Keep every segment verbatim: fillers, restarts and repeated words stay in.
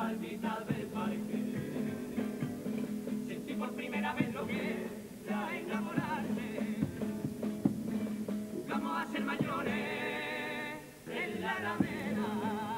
al mitad del parque. Sentí por primera vez lo que era enamorarse. Jugamos a ser mayores en la alameda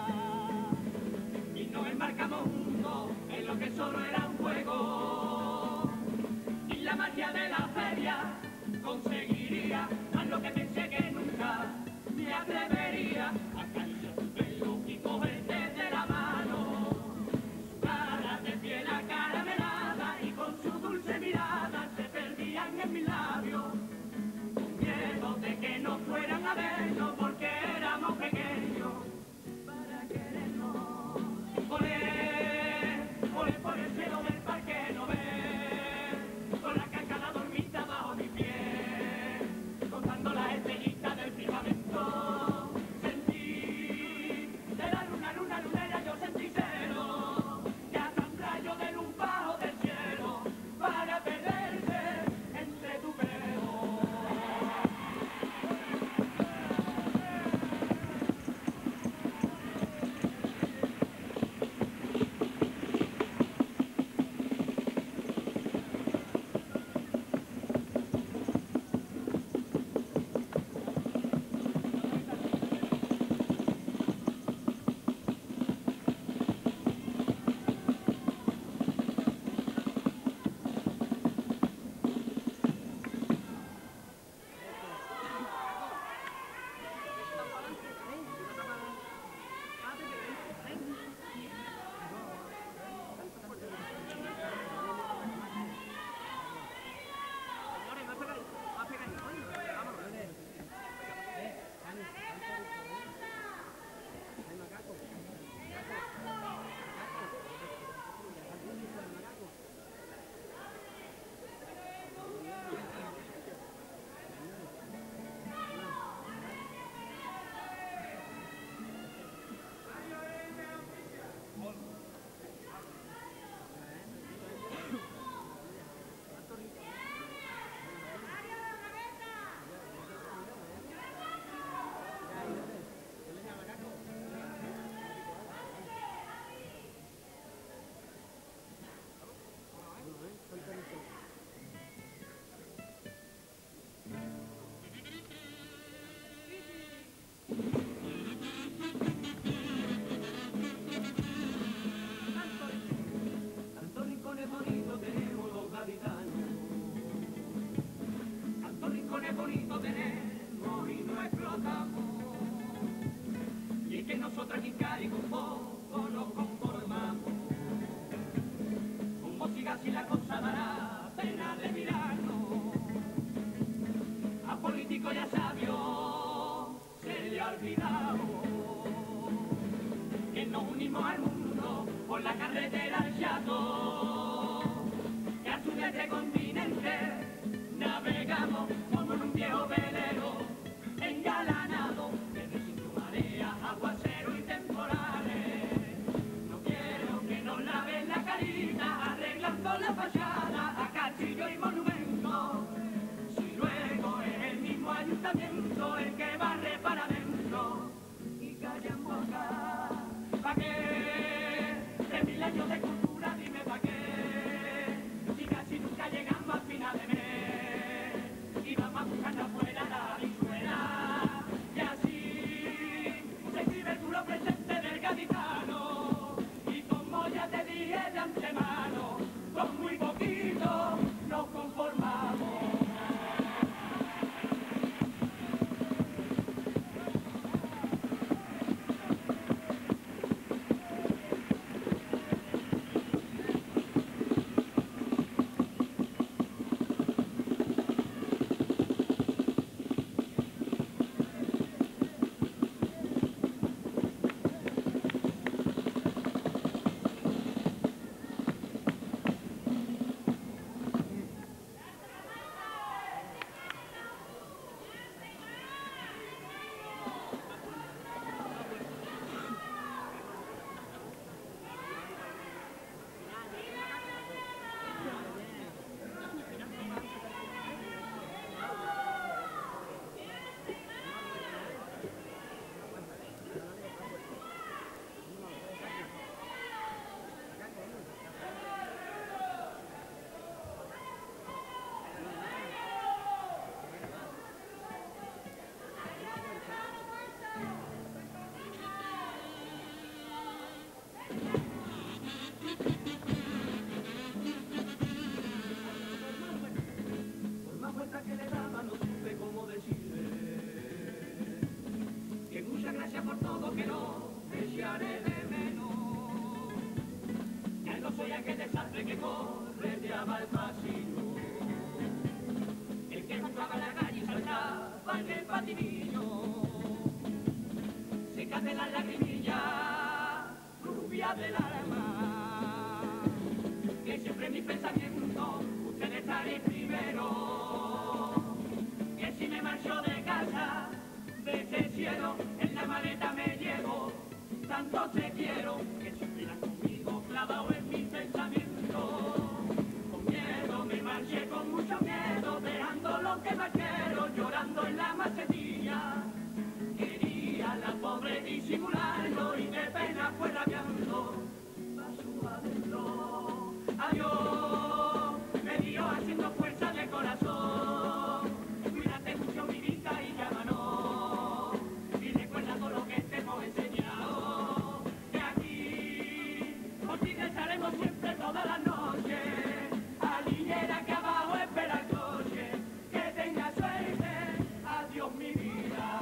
y nos embarcamos juntos en lo que solo era un juego. Y la magia de la feria conseguiría más lo que pensé que nunca me atrevería a acariciar tu pelo y cogerte de la mano. Su cara de piel acaramelada y con su dulce mirada se perdían en mis labios, con miedo de que no fueran a vernos porque éramos pequeños para querernos. Olé, olé por el cielo del parque no ves, con la cascada dormita bajo mi pie, contando las estrellitas del firmamento. Sentí de la luna, luna, lunera, yo sentí celo, que hasta un rayo de luz bajo del cielo para perderse entre tu pelo. Tantos rincones bonitos tenemos los gaditanos, tantos rincones bonitos tenemos y no explotamos. Y es que nosotros aquí en Cádiz con poco nos conformamos, como siga así la cosa dará pena de mirarnos. A políticos ya sabios se le ha olvidado que nos unimos al mundo por la carretera del Chato, que a su de este continente navegamos como en un viejo velero engalanado de residuos, mareas, aguacero y temporales. No quiero que nos laven la carita arreglando la fachada a castillo y monumento, si luego es el mismo ayuntamiento el que barre para adentro y callamos acá. ¿Pa' qué? Tres mil años de cultura, dime pa' qué. Si casi nunca llegamos al final de mes y vamos a buscar afuera la habichuela. Y así echaré de menos. Ya no soy aquel desastre que correteaba el pasillo, el que jugaba en la calle y saltaba en el patinillo. Sécate las lagrimillas, rubia del alma, que siempre en mis pensamientos ustedes estaréis primero. Que si me marcho de casa, de este cielo, en la maleta me llevo, tanto te quiero, que siempre irás conmigo clavado en mis pensamientos. Con miedo me marché, con mucho miedo, dejando lo que más quiero, llorando en la macetilla. Quería la pobre disimularlo y de pena fue rabiando, paso adentro. Adiós, me dio haciendo fuerza de corazón. Cuídate mucho mi vida y llámanos, y recuerda todo lo que te hemos enseñado. De aquí, por ti estaremos siempre todas las noches. Aliñera que abajo espera el coche, que tenga suerte, adiós mi vida.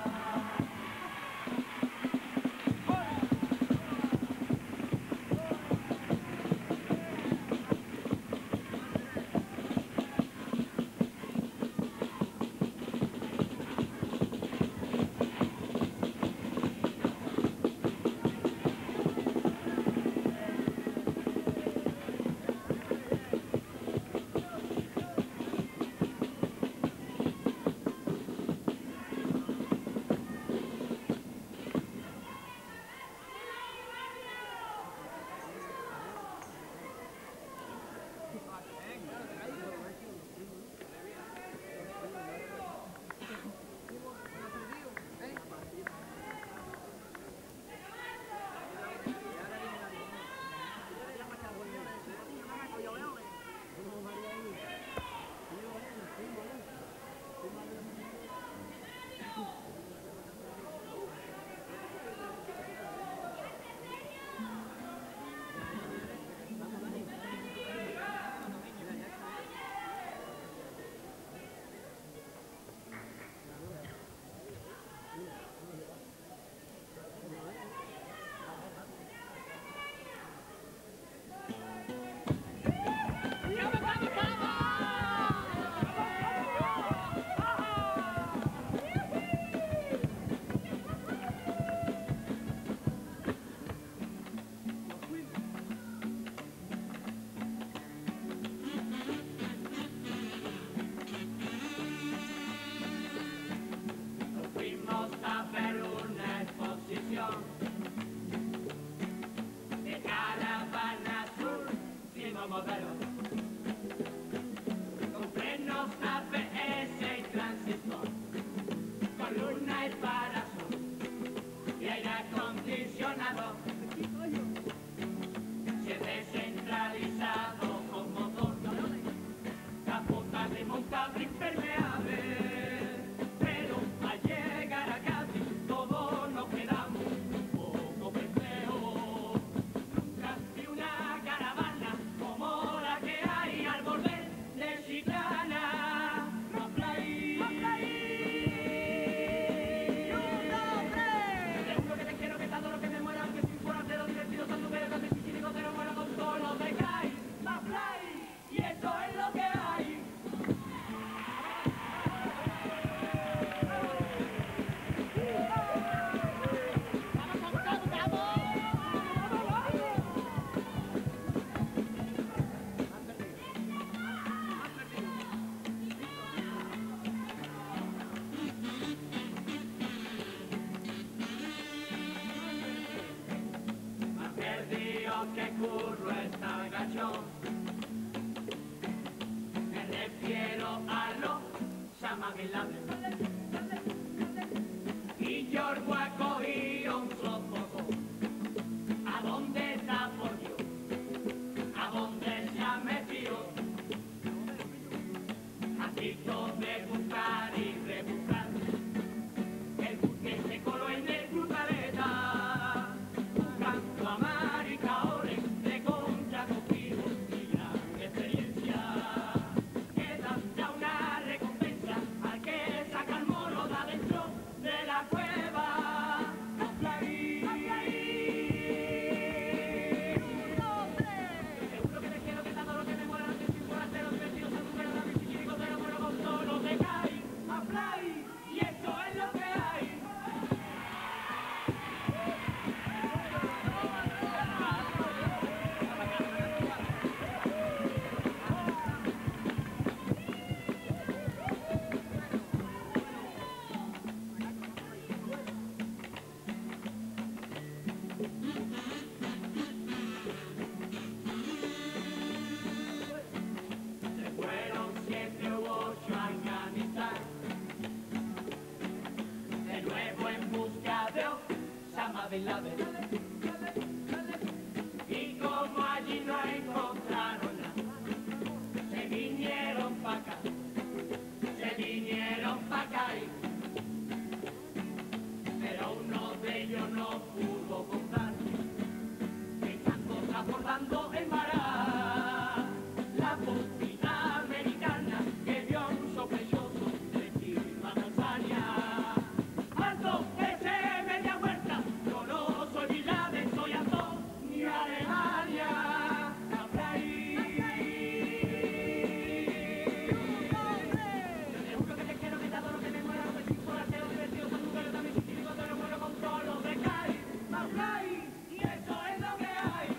De caravana azul, nuevo modelo, con frenos A B S y transistor, con luna y parasol y aire acondicionado, si es descentralizado con motor, capota remontable impermeable. Pero al llegar a Cádiz todos nos quedamos un poco perplejos. Nunca vi una caravana como la que hay al volver de Chiclana. ¡Maplay! ¡Maplay! ¡Un, dos, tres! Te juro que te quiero, que todo lo que me muera, que sin fuera cero divertido, santo pero con difícil y cero muero con todo lo de Kai. ¡Maplay! Y esto es lo que hay. Que curro está gachón, me refiero a los Osama Bin Laden y George ha cogido un sofoco. ¿A dónde está por Dios? ¿A dónde se ha metido? Acto de buscar y rebuscar, el buque se coló en el Brutaleta, buscando a Marica. Sacan isla de y como allí no encontraron nada, se vinieron pa' acá, se vinieron pa' acá, y, pero uno de ellos no pudo contar que están transportando en Mará la postilla americana que vio a un sospechoso de firma Tanzania. Alto, ese media vuelta, yo no soy Bin Laden, soy Antonio Alemania. Afraí. Yo te juro que te quiero, que te adoro, que me muero, que sin solarte o divertido, con lugares también sin químicos, te lo muero con todos los de Cali. Afraí, y eso es lo que hay.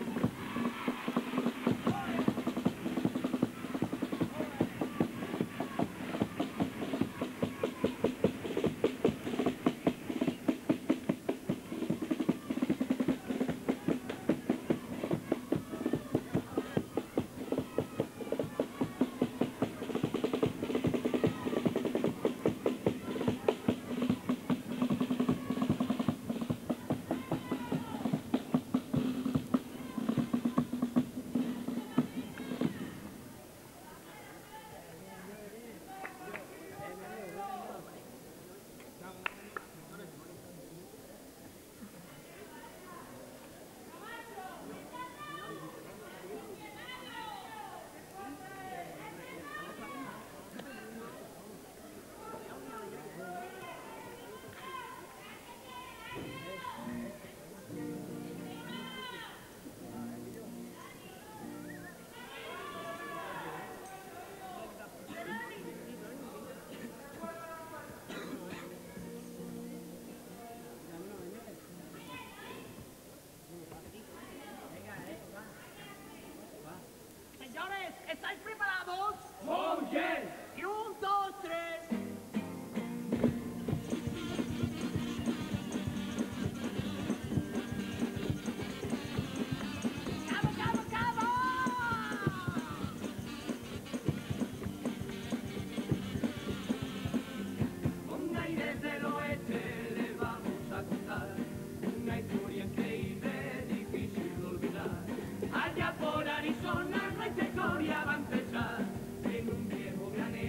Señores, ¿estáis preparados? ¡Oh, yes! Y un, dos, tres. ¡Cabo, cabo, cabo! Con aires del oeste le vamos a contar una historia increíble, difícil de olvidar. Allá por Arizona nuestra historia va a empezar en un viejo granero.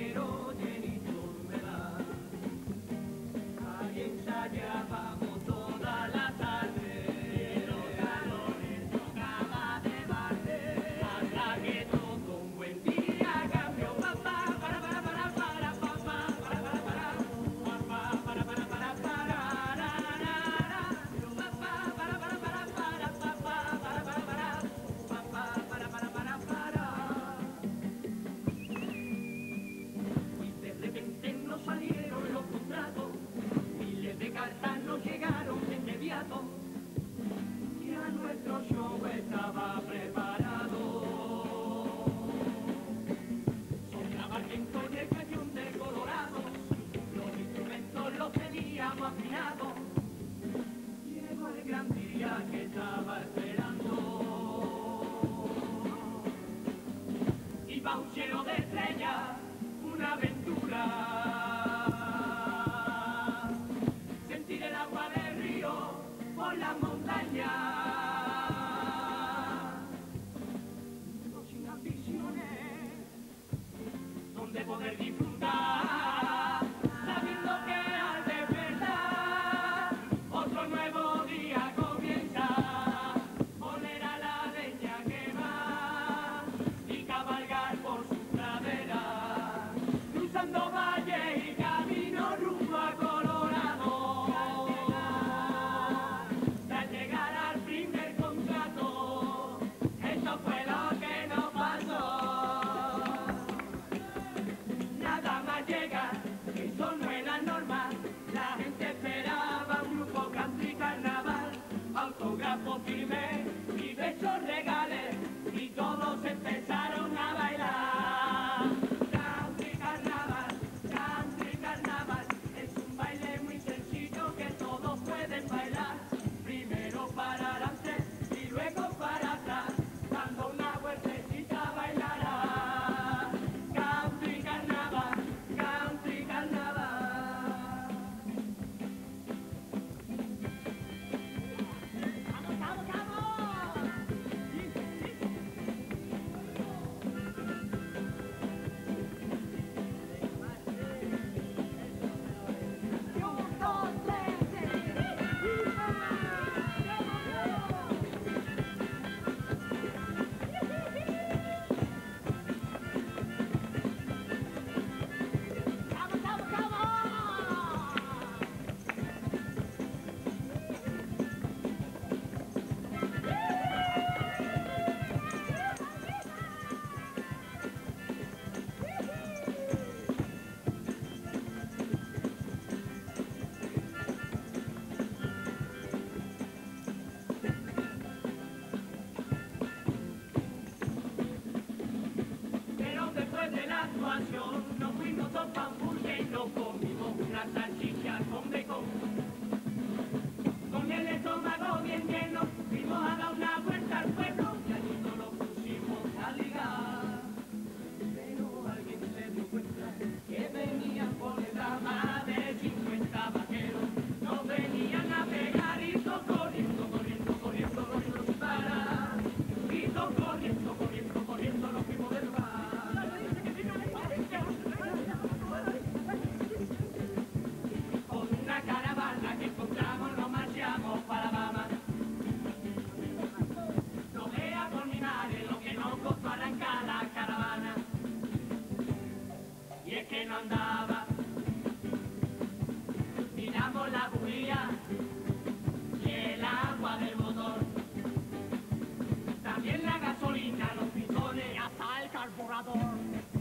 fría y el agua del motor. También la gasolina, los pistones y hasta el carburador.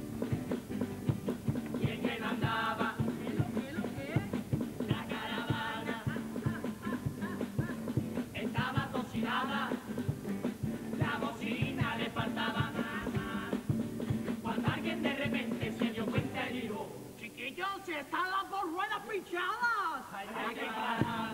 Y el que no andaba, la caravana estaba toxinada, la bocina le faltaba nada. Cuando alguien de repente se dio cuenta y dijo: chiquillos, si están las dos ruedas pinchadas, hay que parar.